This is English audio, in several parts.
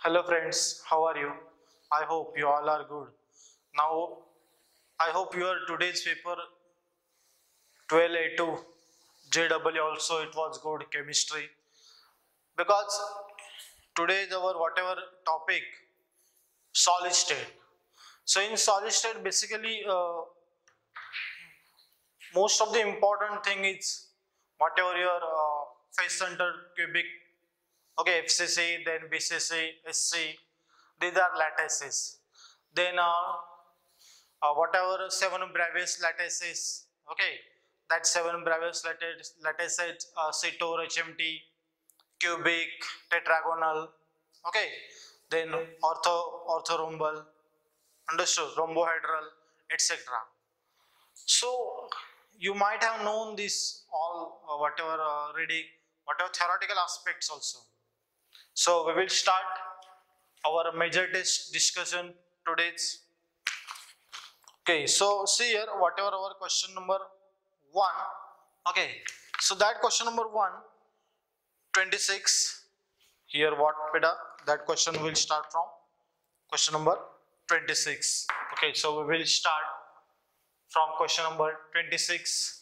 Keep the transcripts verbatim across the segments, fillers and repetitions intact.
Hello friends, how are you? I hope you all are good. Now, I hope your today's paper twelve A two J W also it was good chemistry because today is our whatever topic solid state. So in solid state basically uh, most of the important thing is whatever your uh, face center cubic, okay, F C C, then B C C, S C, these are lattices. Then uh, uh, whatever seven Bravais lattices, okay, that seven Bravais lattice, lattices, uh, Sator, H M T, cubic, tetragonal, okay, then ortho, orthorhombic, understood, rhombohedral, et cetera. So you might have known this all uh, whatever uh, reading, whatever theoretical aspects also. So we will start our major test discussion today's. Okay, so see here whatever our question number one. Okay, so that question number one, twenty-six. Here what beta? That question will start from question number twenty-six. Okay, so we will start from question number twenty-six.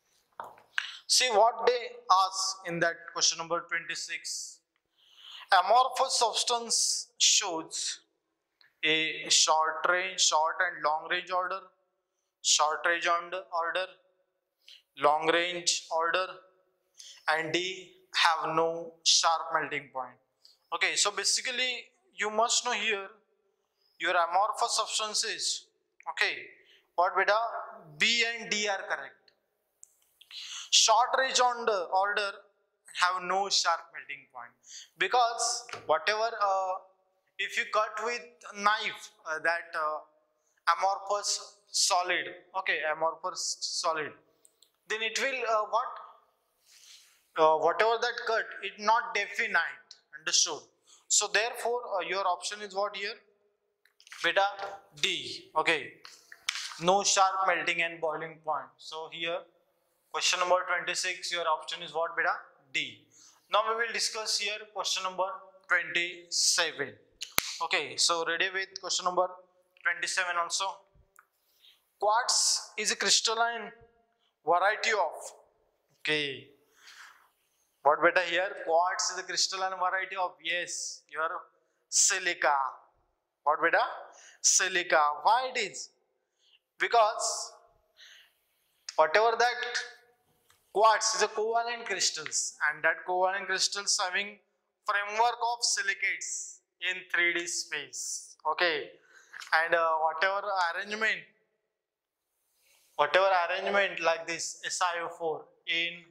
See what they ask in that question number twenty-six. Amorphous substance shows a short range, short and long range order, short range order, long range order, and D have no sharp melting point. Okay, so basically you must know here your amorphous substances. Okay, what beta? B and D are correct. Short range order have no sharp melting point because whatever uh, if you cut with knife uh, that uh, amorphous solid, okay, amorphous solid, then it will uh, what uh, whatever that cut it not definite, understood? So therefore uh, your option is what here? Beta D. Okay, no sharp melting and boiling point. So here question number twenty-six, your option is what beta? D. Now we will discuss here question number twenty-seven. Okay, so ready with question number twenty-seven also. Quartz is a crystalline variety of, okay, what beta here? Quartz is a crystalline variety of, yes, your silica. What beta? Silica. Why it is? Because whatever that quartz is a covalent crystals, and that covalent crystals having framework of silicates in three D space, okay, and uh, whatever arrangement whatever arrangement like this S i O four in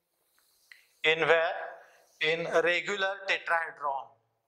in where in a regular tetrahedron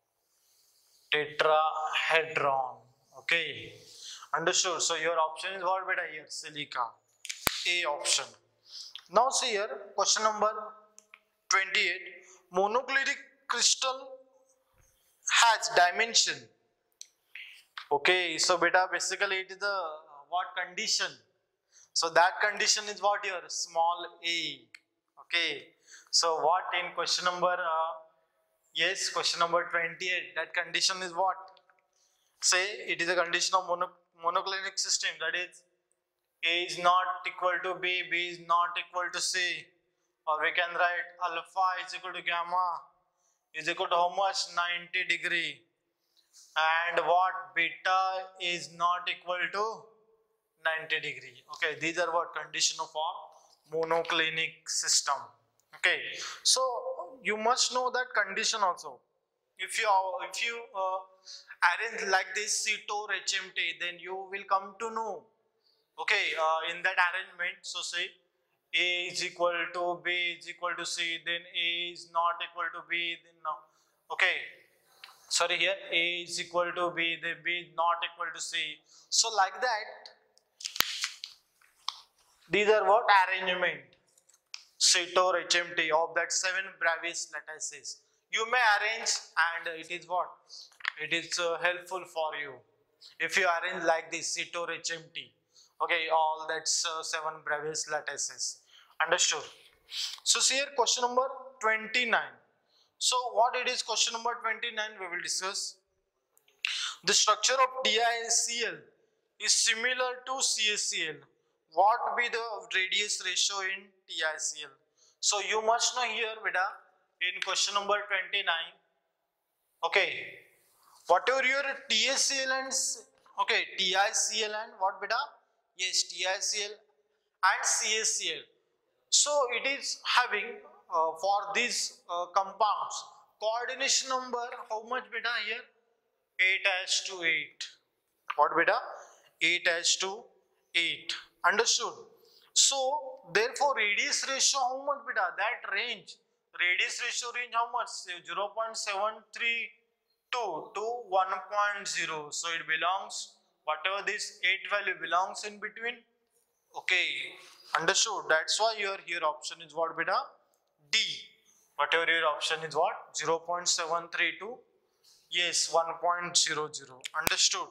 tetrahedron okay, understood? So your option is what beta here? Silica, A option. Now see here question number twenty-eight. Monoclinic crystal has dimension. Okay, so beta basically it is the what condition? So that condition is what here? Small a. Okay, so what in question number uh, yes, question number twenty-eight, that condition is what? Say it is a condition of mono, monoclinic system, that is A is not equal to B, B is not equal to C, or we can write alpha is equal to gamma is equal to how much? ninety degree, and what? Beta is not equal to ninety degree. Okay, these are what condition of our monoclinic system. Okay, so you must know that condition also. If you if you uh, arrange like this Sator H M T, then you will come to know. Okay, uh, in that arrangement, so say A is equal to B is equal to C, then A is not equal to B, then no. Okay, sorry here A is equal to B, then B is not equal to C. So like that, these are what arrangement Sator H M T of that seven Bravais lattices. You may arrange, and it is what? It is uh, helpful for you if you arrange like this Sator H M T. Okay, all that's uh, seven Bravais lattices. Understood? So see here question number twenty-nine. So what it is question number twenty-nine we will discuss. The structure of TiCl is similar to CaCl. What be the radius ratio in TiCl? So you must know here, beta, in question number twenty-nine. Okay, whatever your TiCl and okay TiCl and what, beta? Yes, TiCl and CaCl. So it is having uh, for these uh, compounds coordination number how much, beta, here? eight as to eight. What, beta? eight as to eight. Understood? So therefore radius ratio how much, beta? That range, radius ratio range how much? zero point seven three two to one point zero. So it belongs, whatever this eight value belongs in between. Okay, understood? That's why your here option is what, beta? D. Whatever your option is what? zero point seven three two. Yes, one point zero zero. Understood?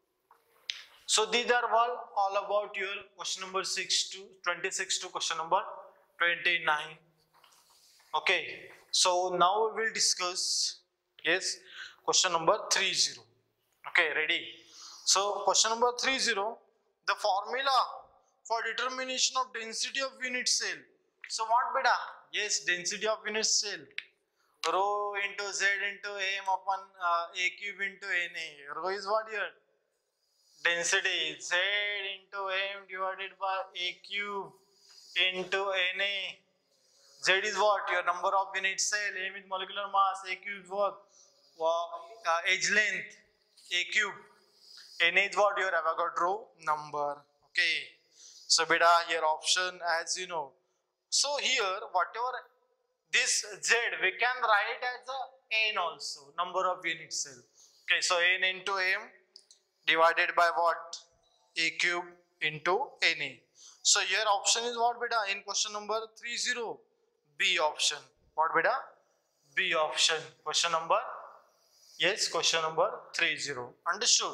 So these are all, all about your question number six to twenty-six to question number twenty-nine. Okay, so now we will discuss, yes, question number thirty. Okay, ready? So question number thirty, the formula for determination of density of unit cell. So what, beta? Yes, density of unit cell. Rho into Z into M upon uh, A cube into Na. Rho is what here? Density. Z into M divided by A cube into Na. Z is what? Your number of unit cell. M is molecular mass. A cube is what? Uh, edge length. A cube. Na is what? Your Avogadro number. Okay. So beta, here option as you know. So here whatever this Z we can write as a N also, number of unit cell. Okay, so N into M divided by what? A cube into Na. So here option is what, beta? In question number thirty, B option. What, beta? B option. Question number, yes, question number thirty. Understood?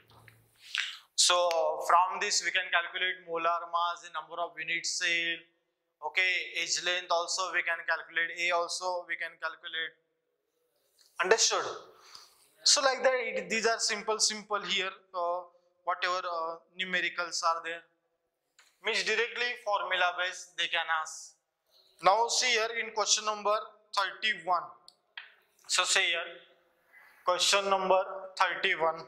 So from this we can calculate molar mass, the number of unit cell. Okay, edge length also we can calculate, A also we can calculate. Understood? So like that, it, these are simple simple here, uh, whatever uh, numericals are there, means directly formula based they can ask. Now see here in question number thirty-one. So say here question number thirty-one.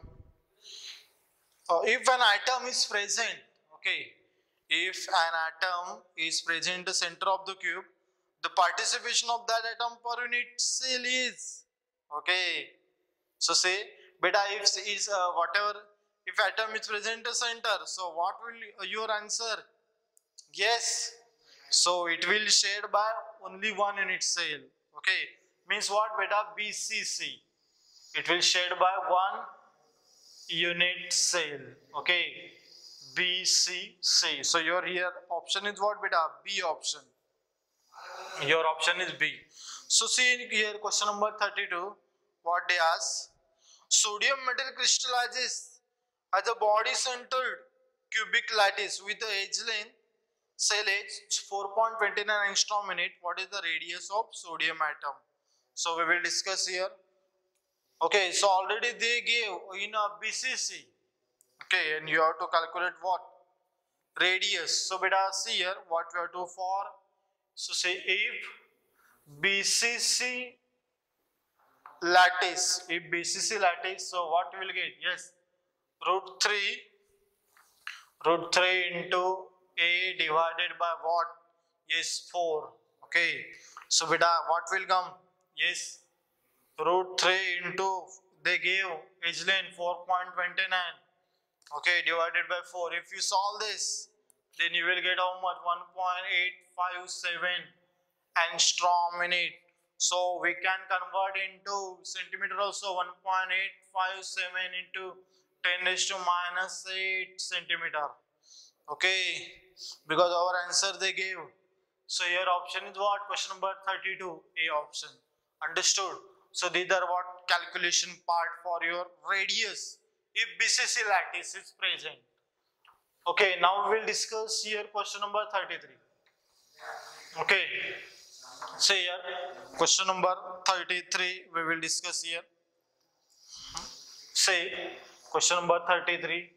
Uh, if an atom is present, okay, if an atom is present in the center of the cube, the participation of that atom per unit cell is, okay. So say, beta, if is uh, whatever, if atom is present in the center, so what will your answer? Yes. So it will shared by only one unit cell. Okay. Means what, beta? B C C. It will shared by one unit cell. Okay. B C C. So your here option is what, beta? B option. Your option is B. So see here question number thirty-two. What they ask? Sodium metal crystallizes as a body-centered cubic lattice with the edge length, cell edge four point two nine angstrom minute. What is the radius of sodium atom? So we will discuss here. Okay, so already they gave in a B C C. Okay, and you have to calculate what? Radius. So beta, see here what we have to for. So say if B C C lattice, if B C C lattice, so what we will get? Yes, root three, root three into A divided by what? Yes, four. Okay, so beta, what will come? Yes, root three into, they gave edge length four point two nine. Okay, divided by four. If you solve this, then you will get how much? one point eight five seven angstrom minute. So we can convert into centimeter also, one point eight five seven into ten raised to minus eight centimeter. Okay, because our answer they gave. So your option is what? Question number thirty-two, A option. Understood? So these are what calculation part for your radius if B C C lattice is present. Okay, now we will discuss here question number thirty-three. Okay, so here question number thirty-three we will discuss here. So say question number thirty-three.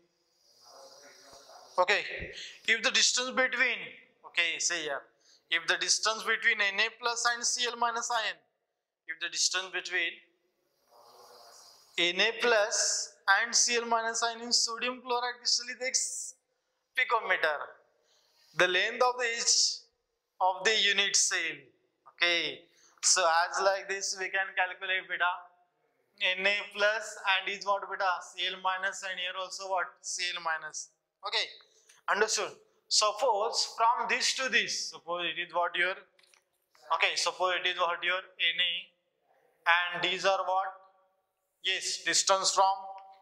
Okay, if the distance between, okay, say here, if the distance between Na plus and Cl minus ion, if the distance between Na plus and Cl minus ion in sodium chloride crystal is X picometer, the length of the edge of the unit cell. Okay, so as like this we can calculate beta Na plus and is what beta Cl minus, and here also what Cl minus. Okay, understood. Suppose from this to this, suppose it is what your, okay, suppose it is what your Na, and these are what, yes, distance from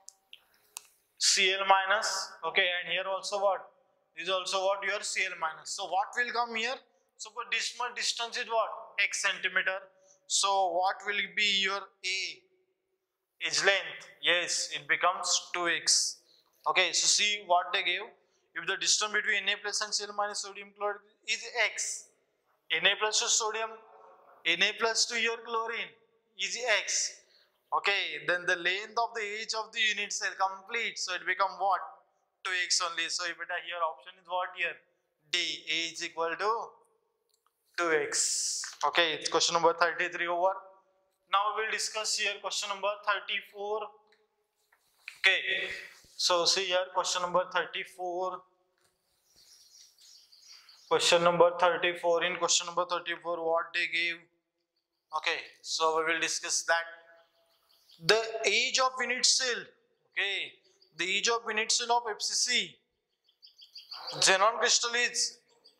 Cl minus. Okay, and here also what, this is also what your Cl minus. So what will come here? Suppose this much distance is what, X centimeter. So what will be your A? Edge length, yes, it becomes two x. Okay, so see what they gave. If the distance between Na plus and Cl minus sodium chloride is X, Na plus to sodium, Na plus to your chlorine is X. Okay, then the length of the edge of the unit cell complete, so it become what? two x only. So if beta here option is what here? D, A is equal to two x. Okay, it's question number thirty-three over. Now we will discuss here question number thirty-four. Okay, so see here question number thirty-four. Question number thirty-four. In question number thirty-four, what they gave? Okay, so we will discuss that. The age of unit cell. Okay, the age of unit cell of F C C xenon crystal is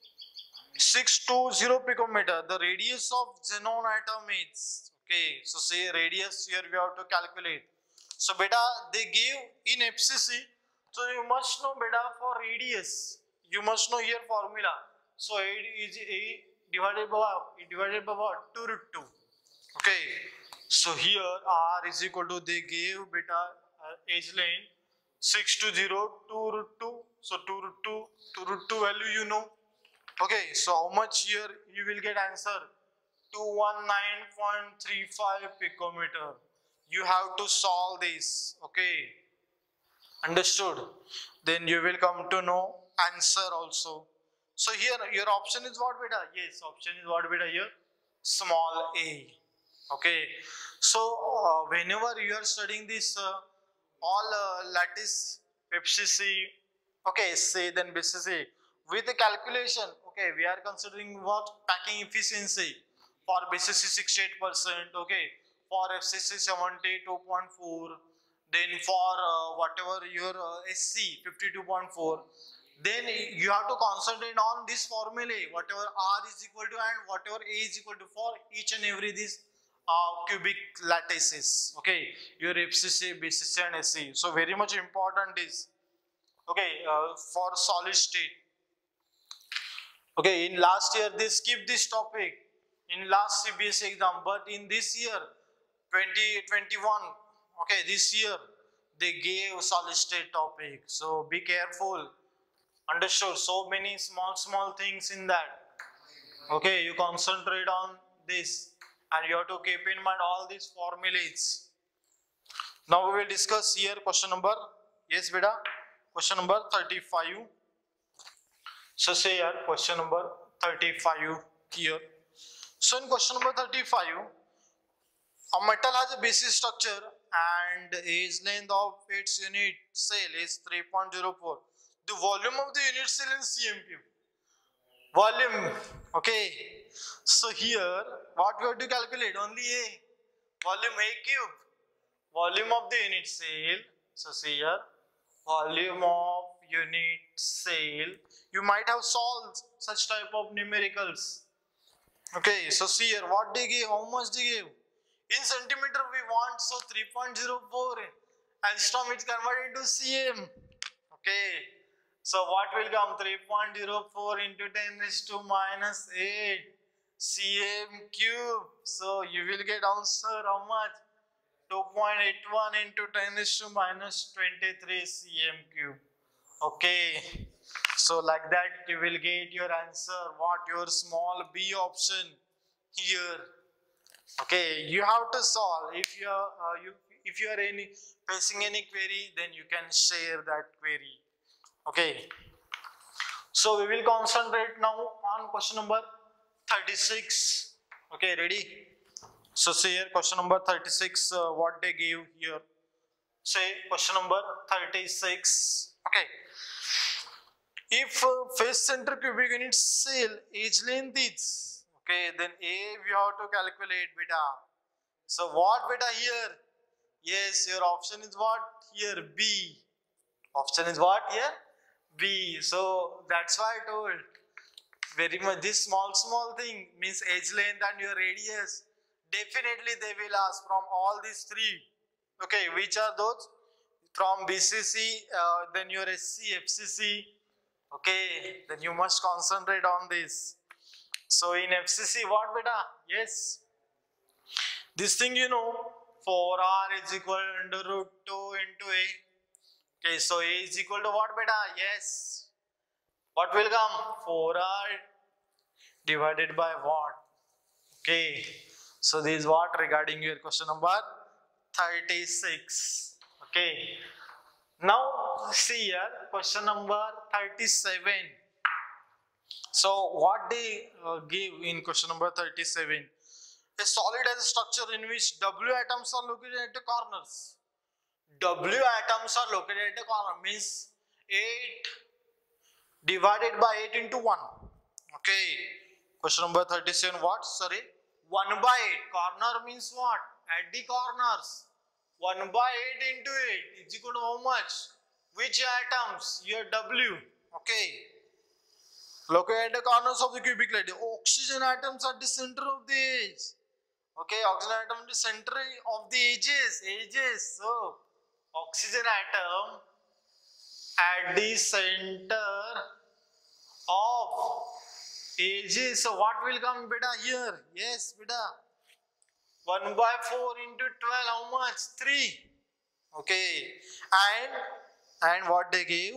six hundred twenty picometer. The radius of xenon atom is, okay, so say radius here we have to calculate. So beta they give in F C C, so you must know beta for radius, you must know here formula. So it is A divided by what? Divided by what? two root two. Okay, so here R is equal to, they gave beta uh, edge length six two zero two root two. So two root two, two root two value you know. Okay, so how much here you will get answer? two hundred nineteen point three five picometer. You have to solve this. Okay, understood? Then you will come to know answer also. So here your option is what beta? Yes, option is what beta here? Small a. Okay, so uh, whenever you are studying this uh, all uh, lattice F C C, okay, say then B C C with the calculation. Okay, we are considering what? Packing efficiency. For B C C sixty-eight percent, okay, for F C C seventy-two point four, then for uh, whatever your uh, S C fifty-two point four, then you have to concentrate on this formula, whatever R is equal to and whatever A is equal to for each and every this uh, cubic lattices, okay, your F C C, B C C and S C. So very much important is, okay, uh, for solid state. Okay, in last year they skipped this topic in last C B S E exam, but in this year twenty twenty-one, okay, this year they gave solid state topic. So be careful. Understood? So many small small things in that. Okay, you concentrate on this and you have to keep in mind all these formulas. Now we will discuss here question number, yes beta, question number thirty-five. So say here question number thirty-five here. So in question number thirty-five, a metal has a basic structure and its length of its unit cell is three point zero four. The volume of the unit cell in cm cube. Volume, okay. So here what we have to calculate? Only A. Volume A cube. Volume of the unit cell. So see here, volume of unit cell. You might have solved such type of numericals. Okay, so see here what they give, how much they give. In centimeter we want, so three point zero four angstrom is converted to cm. Okay, so what will come? three point zero four into ten raised to minus eight cm cube. So you will get answer how much? two point eight one into ten raised to minus twenty-three cm cube. Okay, so like that you will get your answer. What? Your small b option here. Okay, you have to solve. If you uh, you if you are any facing any query, then you can share that query. Okay, so we will concentrate now on question number thirty-six. Okay, ready? So say here question number thirty-six, uh, what they give here. Say question number thirty-six. Okay, if uh, face center cubic unit cell edge length is, okay, then A we have to calculate beta. So what beta here? Yes, your option is what here? B. Option is what here? B. So that's why I told very much this small small thing means edge length and your radius. Definitely they will ask from all these three. Okay, which are those? From B C C, uh, then your S C, F C C. Okay, then you must concentrate on this. So in F C C, what beta? Yes, this thing you know, four R is equal under root two into A. Okay, so A is equal to what beta? Yes. What will come? four R divided by what? Okay, so this is what regarding your question number thirty-six. Okay, now see here question number thirty-seven. So what they uh, give in question number thirty-seven? A solid has a structure in which W atoms are located at the corners. W atoms are located at the corner means eight divided by eight into one. Okay, question number thirty-seven, what? Sorry, one by eight. Corner means what? At the corners. one by eight into eight is equal to how much? Which atoms? Your W. Okay, located at the corners of the cubic lead. Oxygen atoms at the center of the edge. Okay, oxygen atom at the center of the edges. Edges. So, oxygen atom at the center of edges. So, what will come beta here? Yes, beta. one by four into twelve, how much? three. Okay, and and what they gave?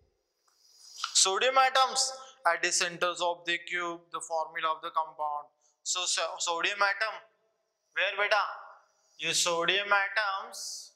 Sodium atoms at the centers of the cube, the formula of the compound. So, so sodium atom, where beta? Your sodium atoms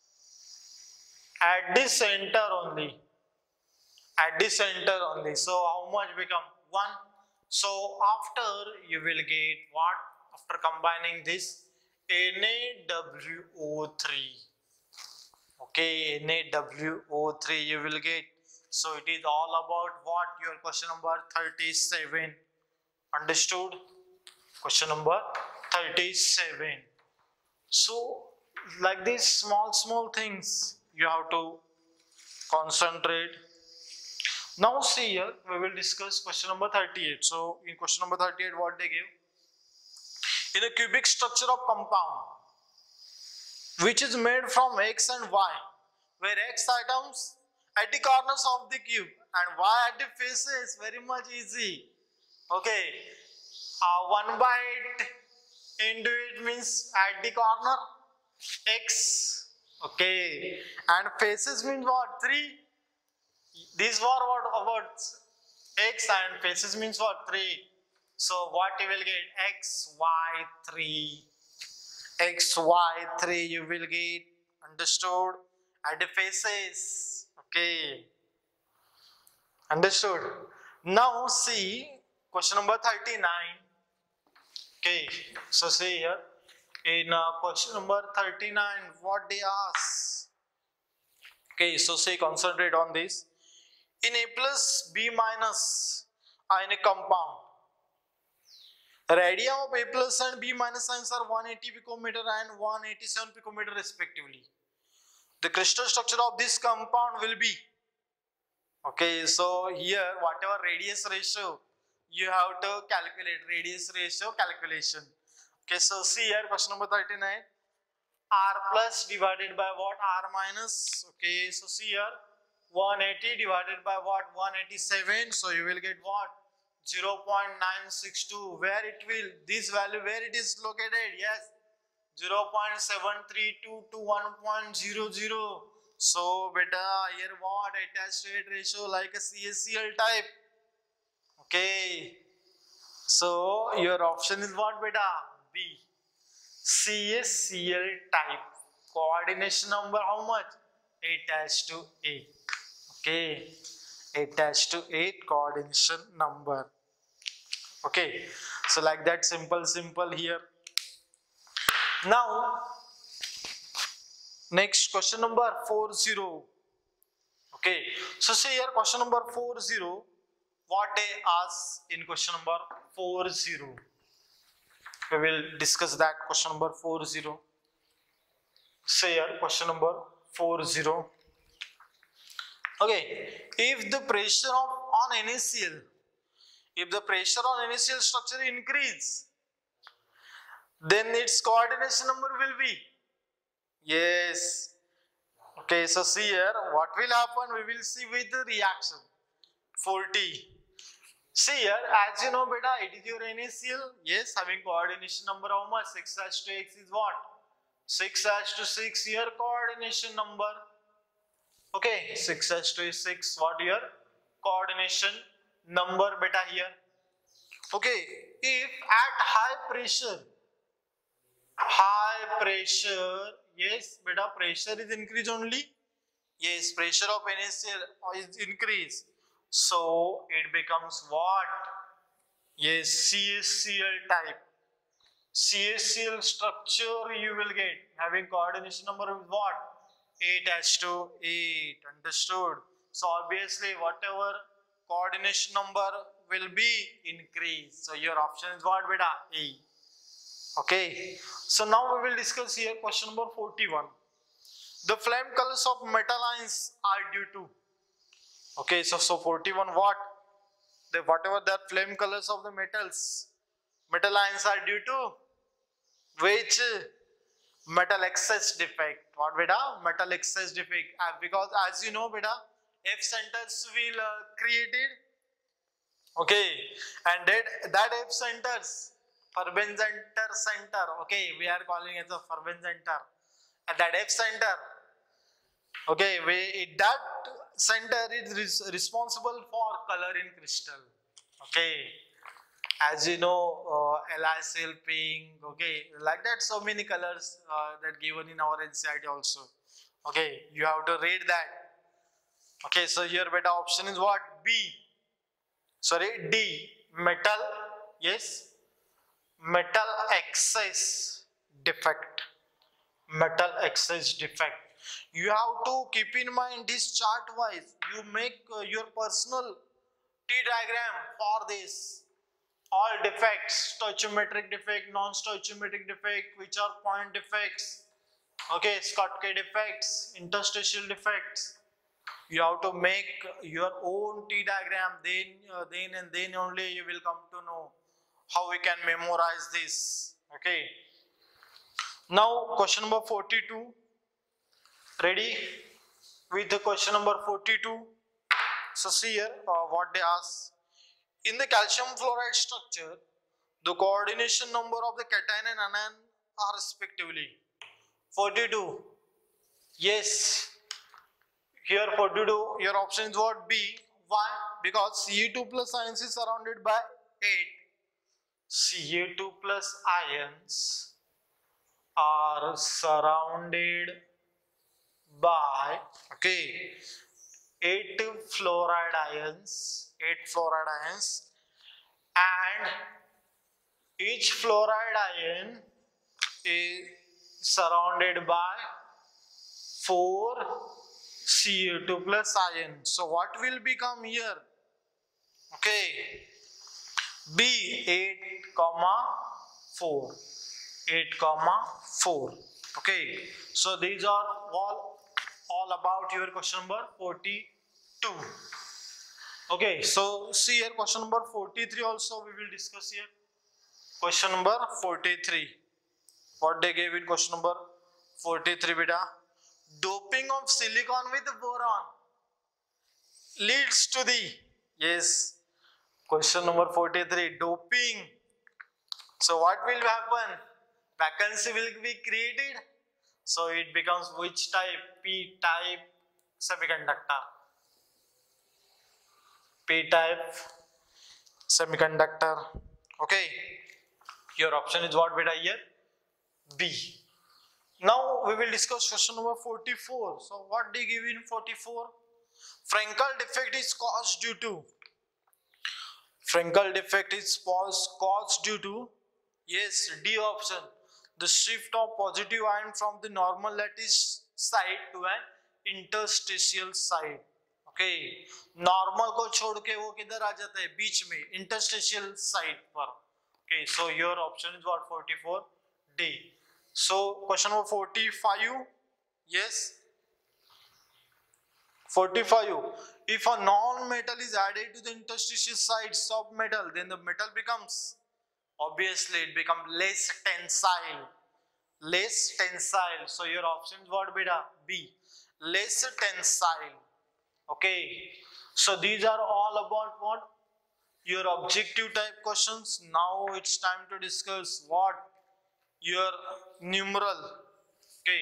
at the center only. At the center only. So how much become? one. So after you will get what? After combining this, N A W O three. Okay, N A W O three you will get. So it is all about what? Your question number thirty-seven. Understood? Question number thirty-seven. So like these small small things you have to concentrate. Now see here, we will discuss question number thirty-eight. So in question number thirty-eight, what they give? In a cubic structure of compound which is made from X and Y, where X atoms at the corners of the cube and Y at the faces, very much easy. Okay, uh, one by eight into it means at the corner X. Okay, and faces means what? three. These were what about X and faces means what? three. So what you will get? X, Y, three. X, Y, three you will get. Understood? At the faces. Okay. Understood? Now see question number thirty-nine. Okay. So see here. In uh, question number thirty-nine, what they ask? Okay. So say concentrate on this. In A plus B minus are in a compound. Radii of A plus and B minus ions are one hundred eighty picometer and one hundred eighty-seven picometer respectively. The crystal structure of this compound will be. Okay, so here whatever radius ratio you have to calculate, radius ratio calculation. Okay, so see here question number thirty-nine. R plus divided by what? R minus. Okay, so see here one hundred eighty divided by what? one hundred eighty-seven. So you will get what? zero point nine six two. Where it will, this value where it is located? Yes, zero point seven three two to one point zero zero. So beta here what? Attached rate ratio like a C A C L type. Okay, so your option is what beta? B. C A C L type. coordination number how much? eight dash to eight. Okay, eight dash to eight coordination number. Okay, so like that, simple simple here. Now next question number forty. Okay, so see here question number forty, what they ask in question number forty. We will discuss that question number forty. Say here question number forty. Okay, if the pressure of on NaCl, if the pressure on NaCl structure increase, then its coordination number will be, yes. Okay, so see here what will happen, we will see with the reaction forty. See here, as you know beta, it is your NaCl, yes, having coordination number how much? six dash to x is what? six dash to six here coordination number. Okay, six dash to six, what here? Coordination number beta here. Okay, if at high pressure, high pressure, yes beta, pressure is increased only, yes, pressure of NaCl is increased, so it becomes what? Yes, CaCl type. CaCl structure you will get having coordination number is what? eight dash to eight. Understood? So obviously whatever coordination number will be increased. So your option is what beta? A. Okay. So now we will discuss here question number forty-one. The flame colors of metal ions are due to. Okay. So so forty-one what? The whatever the flame colors of the metals, metal ions are due to which? Metal excess defect. What beta? Metal excess defect. Uh, because as you know beta, F centers will uh, created. Okay, and that that F centers, Fabry center center. Okay, we are calling it a Fabry center. And that F center. Okay, we that center is res responsible for color in crystal. Okay. As you know, uh, lysyl, pink, okay, like that, so many colors uh, that given in our N C E R T also. Okay, you have to read that. Okay, so here beta option is what? B. Sorry, D. Metal, yes, metal excess defect. Metal excess defect. You have to keep in mind this chart wise. You make uh, your personal T diagram for this. All defects, stoichiometric defect, non-stoichiometric defect, which are point defects, okay, Schottky defects, interstitial defects. You have to make your own T diagram, then, uh, then and then only you will come to know how we can memorize this. Okay. Now question number forty-two. Ready with the question number forty-two. So see here uh, what they ask. In the calcium fluoride structure, the coordination number of the cation and anion are respectively forty-two. Yes. Here forty-two, your option is what? B. Why? Because C A two plus ions is surrounded by eight. C A two plus ions are surrounded by, okay, eight fluoride ions, eight fluoride ions, and each fluoride ion is surrounded by four C A two plus ions. So what will become here? Okay, B, eight comma four, eight comma four. Okay, so these are all all about your question number forty-two. Okay, so see here question number forty-three also we will discuss here. Question number forty-three. What they gave in question number forty-three beta? Doping of silicon with boron leads to the, yes, question number forty-three, doping. So what will happen? Vacancy will be created. So it becomes which type? P type semiconductor. P type semiconductor. Okay. Your option is what beta here? B. Now we will discuss question number forty-four. So what they give in forty-four? Frankel defect is caused due to Frankel defect is caused due to, yes, D option, the shift of positive ion from the normal lattice side to an interstitial side. Okay, normal को छोड़ के वो किधर आ जाता है, बीच में, interstitial side पर. Okay, so your option is what? forty-four, D. So question number forty-five, yes, forty-five. If a non-metal is added to the interstitial sides of metal, then the metal becomes, obviously it becomes less tensile. Less tensile. So your option is what, beta? B. Less tensile. Okay. So these are all about what? Your objective type questions. Now it's time to discuss what? Your numeral. Okay.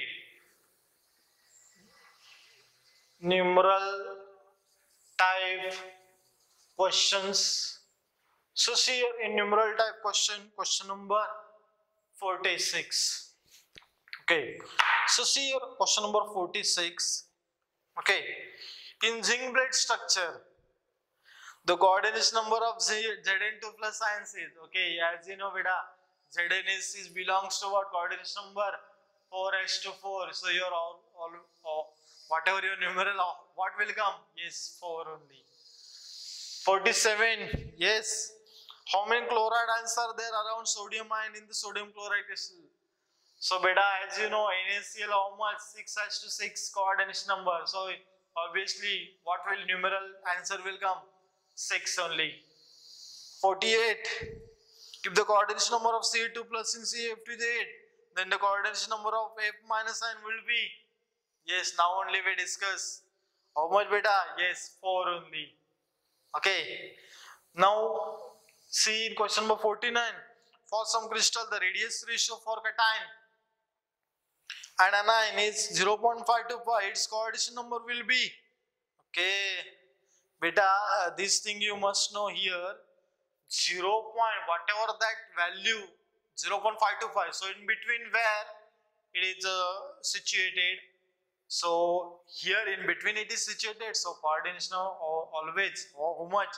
Numeral type questions. So see here in numeral type question, question number forty-six. Okay. So see here question number forty-six. Okay. In zinc plate structure, the coordination number of Z Zn two plus ions is, okay, as you know, beta, Zn is, is belongs to what coordination number? four h to four. So your all, all, all whatever your numeral, what will come? Yes, four only. forty-seven, yes. How many chloride ions are there around sodium ion in the sodium chloride crystal? So beta, as you know, NaCl how much? six h to six coordination number. So obviously, what will numeral answer will come? six only. forty-eight. If the coordination number of C A two plus in C A F is eight, then the coordination number of F minus ion will be, yes, now only we discuss. How much beta? Yes, four only. Okay. Now see in question number forty-nine. For some crystal, the radius ratio for cation and anion is zero point five to five. Its coordination number will be, okay, beta, uh, this thing you must know here, zero point whatever that value, zero point five to five. So in between where it is uh, situated. So here in between it is situated. So coordination always, oh, how much?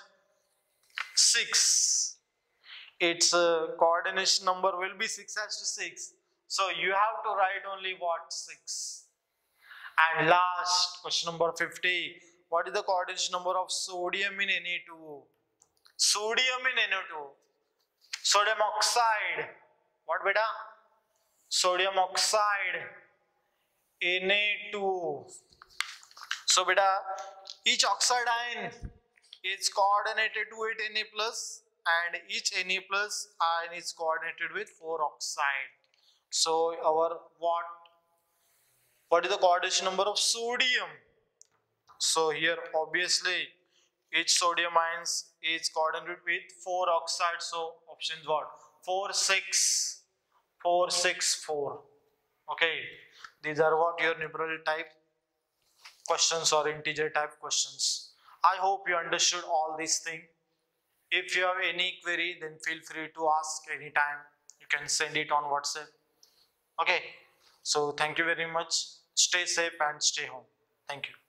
six. Its uh, coordination number will be six h to six. So you have to write only what? six. And last question number fifty. What is the coordination number of sodium in Na two? Sodium in Na two. Sodium oxide. What beta? Sodium oxide. Na two. So beta, each oxide ion is coordinated with Na plus, and each Na plus ion is coordinated with four oxide. So our what? What is the coordination number of sodium? So here obviously each sodium ions is coordinated with four oxide. So option is what? four, six, four, six, four. Okay. These are what your numeral type questions or integer type questions. I hope you understood all these things. If you have any query, then feel free to ask anytime. You can send it on WhatsApp. Okay. So thank you very much. Stay safe and stay home. Thank you.